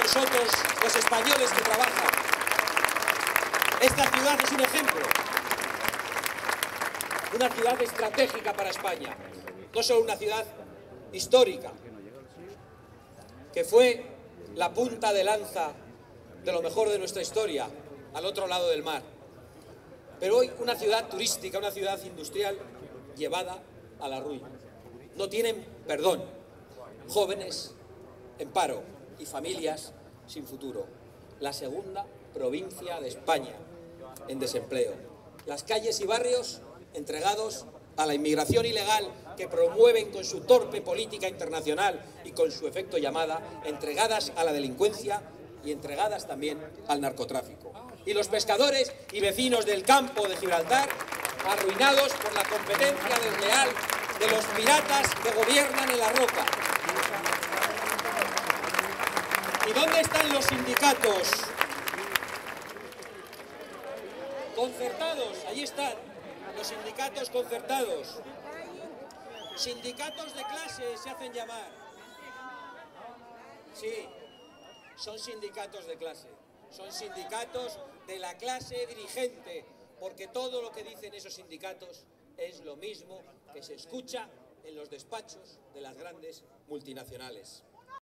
nosotros, los españoles que trabajan. Esta ciudad es un ejemplo. Una ciudad estratégica para España. No solo una ciudad histórica, que fue la punta de lanza de lo mejor de nuestra historia, al otro lado del mar. Pero hoy una ciudad turística, una ciudad industrial llevada a la ruina. No tienen perdón. Jóvenes en paro y familias sin futuro. La segunda provincia de España en desempleo. Las calles y barrios entregados a la inmigración ilegal que promueven con su torpe política internacional y con su efecto llamada, entregadas a la delincuencia y entregadas también al narcotráfico. Y los pescadores y vecinos del campo de Gibraltar, arruinados por la competencia desleal de los piratas que gobiernan en la roca. ¿Y dónde están los sindicatos? Concertados, ahí están, los sindicatos concertados. Sindicatos de clase se hacen llamar. Sí, son sindicatos de clase, son sindicatos de la clase dirigente, porque todo lo que dicen esos sindicatos es lo mismo que se escucha en los despachos de las grandes multinacionales.